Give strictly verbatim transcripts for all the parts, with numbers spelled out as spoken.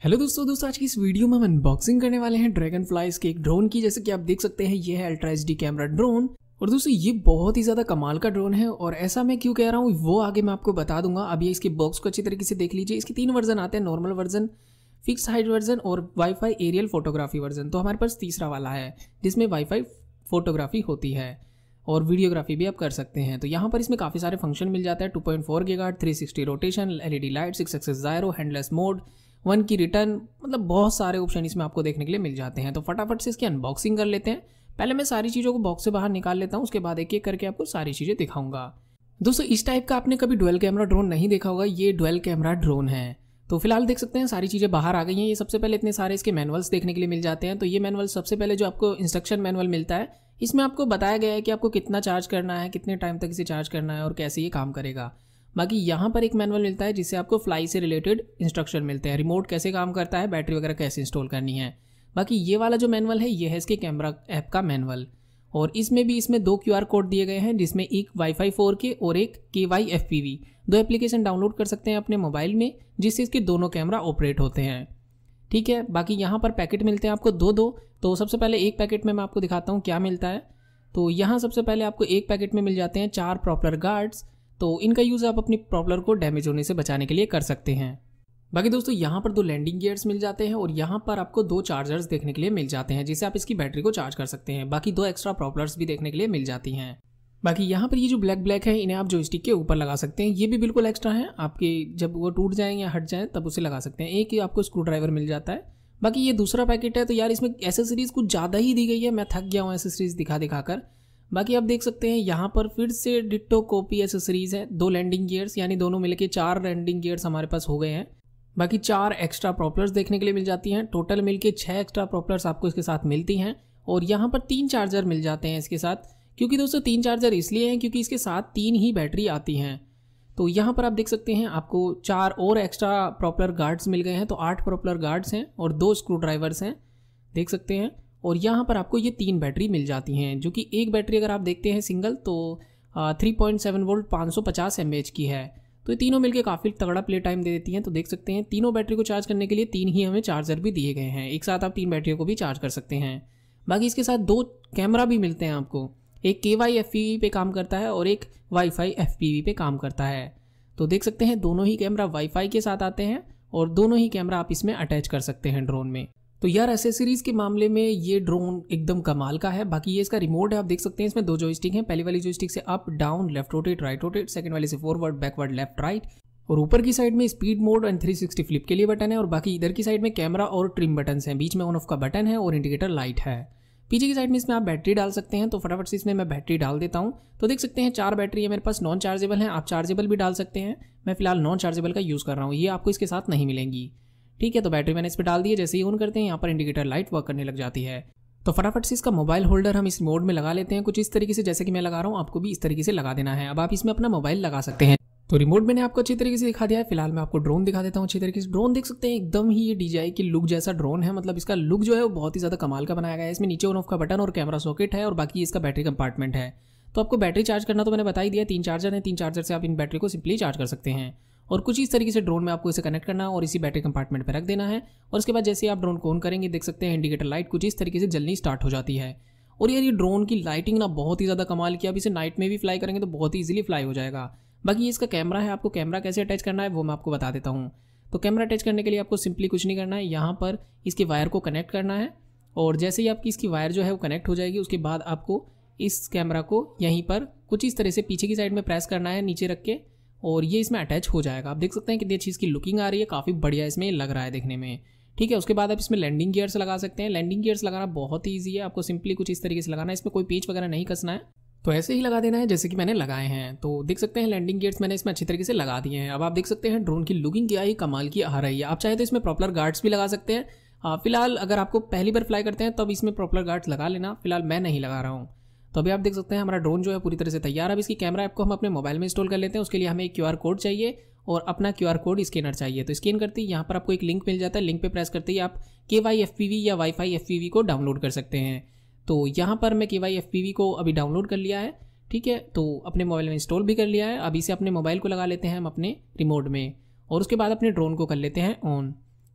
Hello दोस्तों दोस्तों आज की इस वीडियो में हम अनबॉक्सिंग करने वाले हैं ड्रैगन फ्लाइज के एक ड्रोन की। जैसे कि आप देख सकते हैं ये है ultra H D camera drone. और दोस्तों ये बहुत ही ज़्यादा कमाल का ड्रोन है और ऐसा मैं क्यों कह रहा हूँ वो आगे मैं आपको बता दूंगा। अभी इसके बॉक्स को अच्छी तरीके से देख लीजिए। इसके तीन वर्जन आते हैं, normal version, fix height version और वाईफाई एरियल फोटोग्राफी वर्जन। तो हमारे पास तीसरा वाला है जिसमें वाईफाई फोटोग्राफी होती है और वीडियोग्राफी भी आप कर सकते हैं। तो यहाँ पर इसमें काफ़ी सारे फंक्शन मिल जाता है। Two point four gigahertz, three sixty rotation, LED light, six axis gyro, handless mode, one key return, मतलब बहुत सारे ऑप्शन इसमें आपको देखने के लिए मिल जाते हैं। तो फटाफट से इसकी अनबॉक्सिंग कर लेते हैं। पहले मैं सारी चीज़ों को बॉक्स से बाहर निकाल लेता हूँ, उसके बाद एक एक करके आपको सारी चीज़ें दिखाऊंगा। दोस्तों इस टाइप का आपने कभी डुअल कैमरा ड्रोन नहीं देखा होगा, ये डुअल कैमरा ड्रोन है। तो फिलहाल देख सकते हैं सारी चीज़ें बाहर आ गई हैं। ये सबसे पहले इतने सारे इसके मैनुअल्स देखने के लिए मिल जाते हैं। तो ये मैनुअल सबसे पहले जो आपको इंस्ट्रक्शन मैनुअल मिलता है, इसमें आपको बताया गया है कि आपको कितना चार्ज करना है, कितने टाइम तक इसे चार्ज करना है और कैसे ये काम करेगा। बाकी यहाँ पर एक मैनुअल मिलता है जिससे आपको फ्लाई से रिलेटेड इंस्ट्रक्शन मिलते हैं, रिमोट कैसे काम करता है, बैटरी वगैरह कैसे इंस्टॉल करनी है। बाकी ये वाला जो मैनुअल है ये है इसके कैमरा ऐप का मैनुअल। और इसमें भी इसमें दो क्यूआर कोड दिए गए हैं जिसमें एक वाईफाई फोर के और एक K Y F P V, दो एप्लीकेशन डाउनलोड कर सकते हैं अपने मोबाइल में जिससे इसके दोनों कैमरा ऑपरेट होते हैं। ठीक है, बाकी यहाँ पर पैकेट मिलते हैं आपको दो दो। तो सबसे पहले एक पैकेट में मैं आपको दिखाता हूँ क्या मिलता है। तो यहाँ सबसे पहले आपको एक पैकेट में मिल जाते हैं चार प्रॉपलर गार्ड्स। तो इनका यूज़ आप अपनी प्रॉपलर को डैमेज होने से बचाने के लिए कर सकते हैं। बाकी दोस्तों यहाँ पर दो लैंडिंग गियर्स मिल जाते हैं और यहाँ पर आपको दो चार्जर्स देखने के लिए मिल जाते हैं जिससे आप इसकी बैटरी को चार्ज कर सकते हैं। बाकी दो एक्स्ट्रा प्रॉपलर्स भी देखने के लिए मिल जाती हैं। बाकी यहाँ पर ये जो ब्लैक ब्लैक है इन्हें आप जॉयस्टिक के ऊपर लगा सकते हैं। ये भी बिल्कुल एक्स्ट्रा है, आपके जब वो टूट जाएँ या हट जाएँ तब उसे लगा सकते हैं। एक ही आपको स्क्रू ड्राइवर मिल जाता है। बाकी ये दूसरा पैकेट है। तो यार इसमें एसेसरीज कुछ ज़्यादा ही दी गई है, मैं थक गया हूँ एसेसरीज दिखा दिखा कर। बाकी आप देख सकते हैं यहाँ पर फिर से डिट्टो कॉपी एसेसरीज है, दो लैंडिंग गियर्स, यानी दोनों मिलके चार लैंडिंग गियर्स हमारे पास हो गए हैं। बाकी चार एक्स्ट्रा प्रॉपलर्स देखने के लिए मिल जाती हैं। टोटल मिलके छः एक्स्ट्रा प्रॉपलर्स आपको इसके साथ मिलती हैं। और यहाँ पर तीन चार्जर मिल जाते हैं इसके साथ, क्योंकि दोस्तों तीन चार्जर इसलिए हैं क्योंकि इसके साथ तीन ही बैटरी आती हैं। तो यहाँ पर आप देख सकते हैं आपको चार और एक्स्ट्रा प्रॉपलर गार्ड्स मिल गए हैं। तो आठ प्रॉपलर गार्ड्स हैं और दो स्क्रू ड्राइवर्स हैं, देख सकते हैं। और यहाँ पर आपको ये तीन बैटरी मिल जाती हैं, जो कि एक बैटरी अगर आप देखते हैं सिंगल तो थ्री पॉइंट सेवन वोल्ट पाँच सौ पचास एम ए एच की है। तो ये तीनों मिलके काफ़ी तगड़ा प्ले टाइम दे देती हैं। तो देख सकते हैं तीनों बैटरी को चार्ज करने के लिए तीन ही हमें चार्जर भी दिए गए हैं, एक साथ आप तीन बैटरियों को भी चार्ज कर सकते हैं। बाकी इसके साथ दो कैमरा भी मिलते हैं आपको, एक K Y F P we पे काम करता है और एक वाईफाई एफ पी वी पे काम करता है। तो देख सकते हैं दोनों ही कैमरा वाईफाई के साथ आते हैं और दोनों ही कैमरा आप इसमें अटैच कर सकते हैं ड्रोन में। तो यार एसेसरीज के मामले में ये ड्रोन एकदम कमाल का है। बाकी ये इसका रिमोट है, आप देख सकते हैं इसमें दो जॉयस्टिक हैं। पहली वाली जॉयस्टिक से up down, left rotate, right rotate, second वाले से फॉरवर्ड, बैकवर्ड, लेफ्ट राइट। और ऊपर की साइड में speed mode and three sixty flip के लिए बटन है। और बाकी इधर की साइड में कैमरा और ट्रिम बटन हैं, बीच में ऑन ऑफ का बटन है और इंडिकेटर लाइट है। पीछे की साइड में इसमें आप बैटरी डाल सकते हैं। तो फटाफट से इसमें मैं बैटरी डाल देता हूँ। तो देख सकते हैं चार बैटरी है मेरे पास, नॉन चार्जेबल है, आप चार्जेबल भी डाल सकते हैं। मैं फिलहाल नॉन चार्जेबल का यूज़ कर रहा हूँ, ये आपको इसके साथ नहीं मिलेंगी। ठीक है, तो बैटरी मैंने इस पर डाल दी है। जैसे ही ऑन करते हैं यहाँ पर इंडिकेटर लाइट वर्क करने लग जाती है। तो फटाफट से इसका मोबाइल होल्डर हम इस मोड में लगा लेते हैं कुछ इस तरीके से, जैसे कि मैं लगा रहा हूँ आपको भी इस तरीके से लगा देना है। अब आप इसमें अपना मोबाइल लगा सकते हैं। तो रिमोट मैंने आपको अच्छी तरीके से दिखा दिया है। फिलहाल मैं आपको ड्रोन दिखा देता हूँ अच्छी तरीके से। ड्रोन देख सकते हैं एकदम ही ये डीजेआई की लुक जैसा ड्रोन है, मतलब इसका लुक जो है वो बहुत ही ज़्यादा कमाल का बनाया गया है। इसमें नीचे ऑन ऑफ का बटन और कैमरा सॉकेट है और बाकी इसका बैटरी कंपार्टमेंट है। तो आपको बैटरी चार्ज करना तो मैंने बता ही दिया, तीन चार्जर हैं, तीन चार्जर से आप इन बैटरी को सिंपली चार्ज कर सकते हैं। और कुछ इस तरीके से ड्रोन में आपको इसे कनेक्ट करना है और इसी बैटरी कंपार्टमेंट पर रख देना है। और उसके बाद जैसे आप ड्रोन को ऑन करेंगे देख सकते हैं इंडिकेटर लाइट कुछ इस तरीके से जलनी स्टार्ट हो जाती है। और यार ये ड्रोन की लाइटिंग ना बहुत ही ज़्यादा कमाल की, आप इसे नाइट में भी फ्लाई करेंगे तो बहुत ही ईजिली फ्लाई हो जाएगा। बाकी ये इसका कैमरा है, आपको कैमरा कैसे अटैच करना है वो मैं आपको बता देता हूँ। तो कैमरा अटैच करने के लिए आपको सिंपली कुछ नहीं करना है, यहाँ पर इसके वायर को कनेक्ट करना है। और जैसे ही आपकी इसकी वायर जो है वो कनेक्ट हो जाएगी उसके बाद आपको इस कैमरा को यहीं पर कुछ इस तरह से पीछे की साइड में प्रेस करना है नीचे रख के, और ये इसमें अटैच हो जाएगा। आप देख सकते हैं कितनी अच्छी इसकी लुकिंग आ रही है, काफ़ी बढ़िया इसमें लग रहा है देखने में। ठीक है, उसके बाद आप इसमें लैंडिंग गियर्स लगा सकते हैं। लैंडिंग गियर्स लगाना बहुत ही ईजी है, आपको सिंपली कुछ इस तरीके से लगाना है, इसमें कोई पेच वगैरह नहीं कसना है। तो ऐसे ही लगा देना है जैसे कि मैंने लगाए हैं। तो देख सकते हैं लैंडिंग गियर्स मैंने इसमें अच्छी तरीके से लगा दिए हैं। अब आप देख सकते हैं ड्रोन की लुकिंग क्या ही कमाल की आ रही है। आप चाहे तो इसमें प्रॉपलर गार्ड्स भी लगा सकते हैं। फिलहाल अगर आपको पहली बार फ्लाई करते हैं तब इसमें प्रॉपलर गार्ड्स लगा लेना, फिलहाल मैं नहीं लगा रहा हूँ। तो अभी आप देख सकते हैं हमारा ड्रोन जो है पूरी तरह से तैयार है। अब इसकी कैमरा ऐप को हम अपने मोबाइल में इंस्टॉल कर लेते हैं। उसके लिए हमें एक क्यूआर कोड चाहिए और अपना क्यूआर कोड स्कैनर चाहिए। तो स्कैन करते ही यहाँ पर आपको एक लिंक मिल जाता है, लिंक पे प्रेस करते ही आप के वाई एफ पी वी या वाईफाई एफ पी वी को डाउनलोड कर सकते हैं। तो यहाँ पर मैं के वाई एफ पी वी को अभी डाउनलोड कर लिया है। ठीक है, तो अपने मोबाइल में इंस्टॉल भी कर लिया है। अब इसे अपने मोबाइल को लगा लेते हैं हम अपने रिमोट में और उसके बाद अपने ड्रोन को कर लेते हैं ऑन।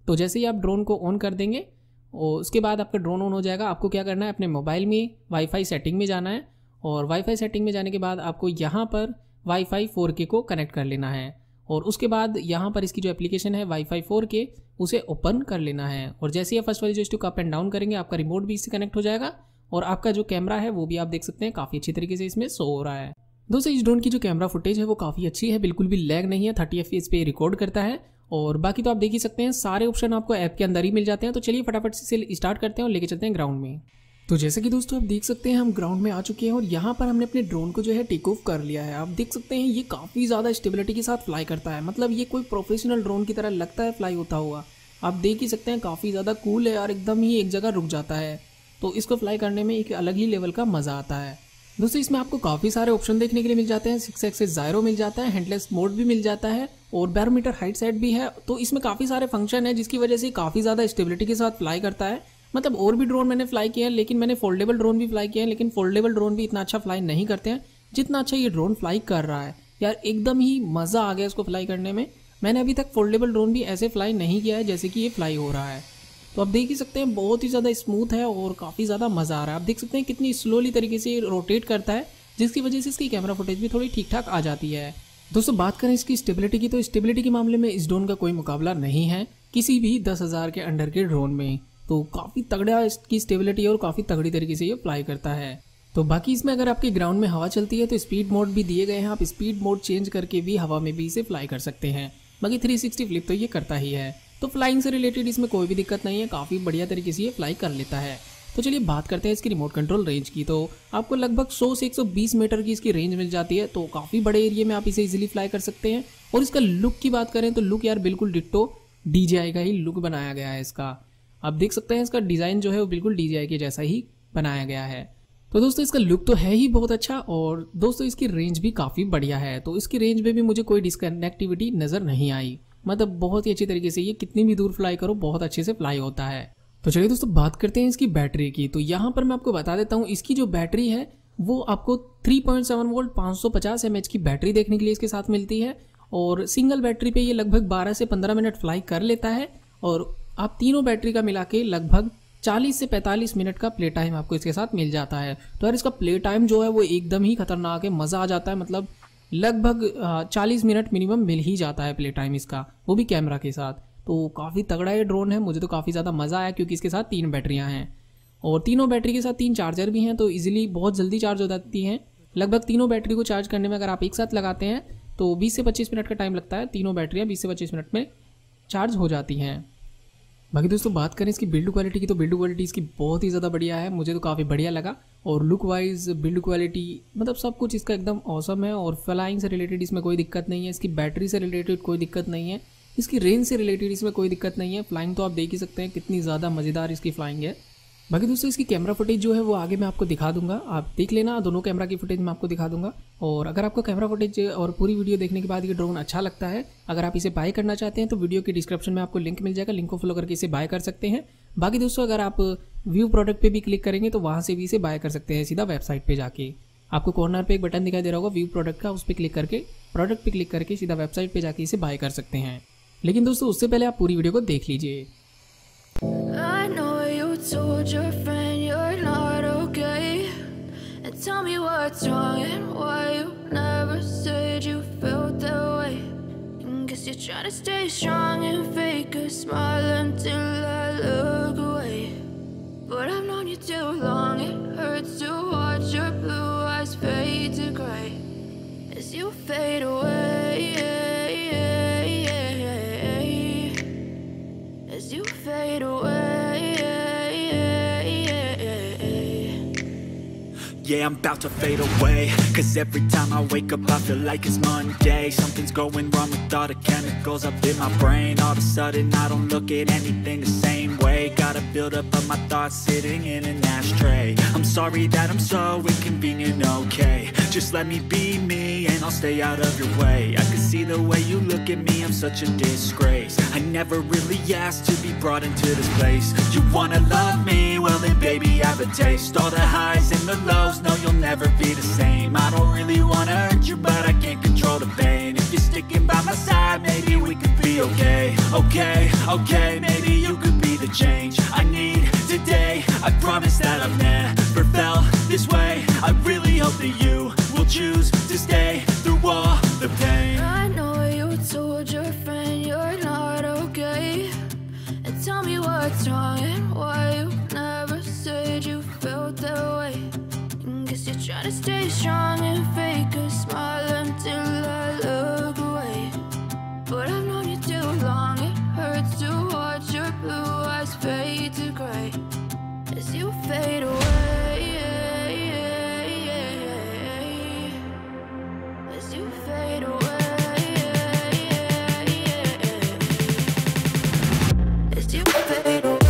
तो जैसे ही आप ड्रोन को ऑन कर देंगे और उसके बाद आपका ड्रोन ऑन हो जाएगा। आपको क्या करना है, अपने मोबाइल में वाईफाई सेटिंग में जाना है और वाईफाई सेटिंग में जाने के बाद आपको यहाँ पर वाईफाई फोर के को कनेक्ट कर लेना है और उसके बाद यहाँ पर इसकी जो एप्लीकेशन है वाईफाई फोर के उसे ओपन कर लेना है। और जैसे ही फर्स्ट वाली जो स्टिक अप एंड डाउन करेंगे आपका रिमोट भी इससे कनेक्ट हो जाएगा और आपका जो कैमरा है वो भी आप देख सकते हैं काफ़ी अच्छी तरीके से इसमें शो हो रहा है। दोस्तों इस ड्रोन की जो कैमरा फुटेज है वो काफ़ी अच्छी है, बिल्कुल भी लैग नहीं है, थर्टी एफ पी एस पे रिकॉर्ड करता है और बाकी तो आप देख ही सकते हैं सारे ऑप्शन आपको ऐप के अंदर ही मिल जाते हैं। तो चलिए फटाफट से स्टार्ट करते हैं और लेके चलते हैं ग्राउंड में। तो जैसे कि दोस्तों आप देख सकते हैं हम ग्राउंड में आ चुके हैं और यहाँ पर हमने अपने ड्रोन को जो है टेक ऑफ कर लिया है। आप देख सकते हैं ये काफ़ी ज़्यादा स्टेबिलिटी के साथ फ्लाई करता है, मतलब ये कोई प्रोफेशनल ड्रोन की तरह लगता है फ्लाई होता हुआ। आप देख ही सकते हैं काफ़ी ज़्यादा कूल है और एकदम ही एक जगह रुक जाता है, तो इसको फ्लाई करने में एक अलग ही लेवल का मज़ा आता है। दोस्तों इसमें आपको काफ़ी सारे ऑप्शन देखने के लिए मिल जाते हैं, सिक्स एक्सेस ज़ायरो मिल जाता है, हैंडलेस मोड भी मिल जाता है और बैरोमीटर हाइट सेट भी है। तो इसमें काफ़ी सारे फंक्शन है जिसकी वजह से काफ़ी ज़्यादा स्टेबिलिटी के साथ फ्लाई करता है। मतलब और भी ड्रोन मैंने फ्लाई किया है, लेकिन मैंने फोल्डेबल ड्रोन भी फ्लाई किया है, लेकिन फोल्डेबल ड्रोन भी इतना अच्छा फ्लाई नहीं करते हैं जितना अच्छा ये ड्रोन फ्लाई कर रहा है। यार एकदम ही मज़ा आ गया इसको फ्लाई करने में। मैंने अभी तक फोल्डेबल ड्रोन भी ऐसे फ्लाई नहीं किया है जैसे कि ये फ्लाई हो रहा है। तो आप देख ही सकते हैं बहुत ही ज़्यादा स्मूथ है और काफ़ी ज़्यादा मज़ा आ रहा है। आप देख सकते हैं कितनी स्लोली तरीके से रोटेट करता है, जिसकी वजह से इसकी कैमरा फुटेज भी थोड़ी ठीक ठाक आ जाती है। दोस्तों बात करें इसकी स्टेबिलिटी की, तो स्टेबिलिटी के मामले में इस ड्रोन का कोई मुकाबला नहीं है किसी भी दस हज़ार के अंडर के ड्रोन में। तो काफ़ी तगड़ा इसकी स्टेबिलिटी है और काफ़ी तगड़ी तरीके से ये फ्लाई करता है। तो बाकी इसमें अगर आपके ग्राउंड में हवा चलती है तो स्पीड मोड भी दिए गए हैं, आप स्पीड मोड चेंज करके भी हवा में भी इसे फ्लाई कर सकते हैं। बाकी थ्री सिक्सटी फ्लिप तो ये करता ही है। तो फ्लाइंग से रिलेटेड इसमें कोई भी दिक्कत नहीं है, काफ़ी बढ़िया तरीके से ये फ्लाई कर लेता है। तो चलिए बात करते हैं इसकी रिमोट कंट्रोल रेंज की। तो आपको लगभग सौ से एक सौ बीस मीटर की इसकी रेंज मिल जाती है, तो काफ़ी बड़े एरिया में आप इसे इजीली फ्लाई कर सकते हैं। और इसका लुक की बात करें तो लुक यार बिल्कुल डिट्टो डी जे आई का ही लुक बनाया गया है इसका। आप देख सकते हैं इसका डिज़ाइन जो है वो बिल्कुल डी जे आई के जैसा ही बनाया गया है। तो दोस्तों इसका लुक तो है ही बहुत अच्छा और दोस्तों इसकी रेंज भी काफ़ी बढ़िया है। तो इसकी रेंज में भी मुझे कोई डिस्कनेक्टिविटी नज़र नहीं आई, मतलब बहुत ही अच्छी तरीके से ये कितनी भी दूर फ्लाई करो बहुत अच्छे से फ्लाई होता है। तो चलिए दोस्तों बात करते हैं इसकी बैटरी की। तो यहाँ पर मैं आपको बता देता हूँ इसकी जो बैटरी है वो आपको थ्री पॉइंट सेवन वोल्ट पाँच सौ पचास एम एच की बैटरी देखने के लिए इसके साथ मिलती है और सिंगल बैटरी पे ये लगभग बारह से पंद्रह मिनट फ्लाई कर लेता है और आप तीनों बैटरी का मिला के लगभग चालीस से पैंतालीस मिनट का प्ले टाइम आपको इसके साथ मिल जाता है। तो यार इसका प्ले टाइम जो है वो एकदम ही खतरनाक है, मज़ा आ जाता है, मतलब लगभग चालीस मिनट मिनिमम मिल ही जाता है प्ले टाइम इसका, वो भी कैमरा के साथ। तो काफ़ी तगड़ा ये ड्रोन है, मुझे तो काफ़ी ज़्यादा मज़ा आया क्योंकि इसके साथ तीन बैटरियाँ हैं और तीनों बैटरी के साथ तीन चार्जर भी हैं, तो इजीली बहुत जल्दी चार्ज हो जाती हैं। लगभग तीनों बैटरी को चार्ज करने में अगर आप एक साथ लगाते हैं तो बीस से पच्चीस मिनट का टाइम लगता है, तीनों बैटरियाँ बीस से पच्चीस मिनट में चार्ज हो जाती हैं। बाकी दोस्तों बात करें इसकी बिल्ड क्वालिटी की, तो बिल्ड क्वालिटी इसकी बहुत ही ज़्यादा बढ़िया है, मुझे तो काफ़ी बढ़िया लगा। और लुक वाइज बिल्ड क्वालिटी मतलब सब कुछ इसका एकदम ऑसम है और फ्लाइंग से रिलेटेड इसमें कोई दिक्कत नहीं है, इसकी बैटरी से रिलेटेड कोई दिक्कत नहीं है, इसकी रेंज से रिलेटेड इसमें कोई दिक्कत नहीं है। फ्लाइंग तो आप देख ही सकते हैं कितनी ज़्यादा मज़ेदार इसकी फ्लाइंग है। बाकी दोस्तों इसकी कैमरा फुटेज जो है वो आगे मैं आपको दिखा दूंगा, आप देख लेना, दोनों कैमरा की फुटेज मैं आपको दिखा दूंगा। और अगर आपको कैमरा फुटेज और पूरी वीडियो देखने के बाद ये ड्रोन अच्छा लगता है, अगर आप इसे बाय करना चाहते हैं तो वीडियो के डिस्क्रिप्शन में आपको लिंक मिल जाएगा, लिंक को फॉलो करके इसे बाय कर सकते हैं। बाकी दोस्तों अगर आप व्यू प्रोडक्ट पे भी क्लिक करेंगे तो वहाँ से भी इसे बाय कर सकते हैं सीधा वेबसाइट पे जाके। आपको कॉर्नर पे एक बटन दिखाई दे रहा होगा व्यू प्रोडक्ट का, उस पर क्लिक करके प्रोडक्ट पे क्लिक करके सीधा वेबसाइट पे जाके इसे बाय कर सकते हैं। लेकिन दोस्तों उससे पहले आप पूरी वीडियो को देख लीजिए। Tell me what's wrong and why you never said you felt that way. Guess you're trying to stay strong and fake a smile until I look away. But I've known you too long, it hurts to watch your blue eyes fade to gray as you fade away, as you fade away. Yeah, I'm about to fade away, cause every time I wake up I feel like it's Monday. Something's going wrong with all the chemicals up in my brain. All of a sudden I don't look at anything the same way. day. Got a buildup of my thoughts sitting in an ashtray. I'm sorry that I'm so inconvenient, okay. Just let me be me and I'll stay out of your way. I can see the way you look at me, I'm such a disgrace. I never really asked to be brought into this place. You wanna love me? Well then baby, have a taste. All the highs and the lows, no you'll never be the same. I don't really wanna hurt you, but I can't control the pain. If you're sticking by my side, maybe we could be okay. Okay, okay, maybe you could be the change I need today. I promise that I've never felt this way. I really hope that you will choose to stay through all the pain. I know you told your friend you're not okay, and tell me what's wrong and why you never said you felt that way. And guess you're trying to stay strong and fake a smile until I look away. But I've known you too long, it hurts to watch your blue eyes fade to gray as you fade away, as you fade away, as you fade away.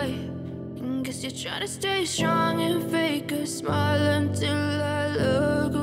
Try to stay strong and fake a smile until I look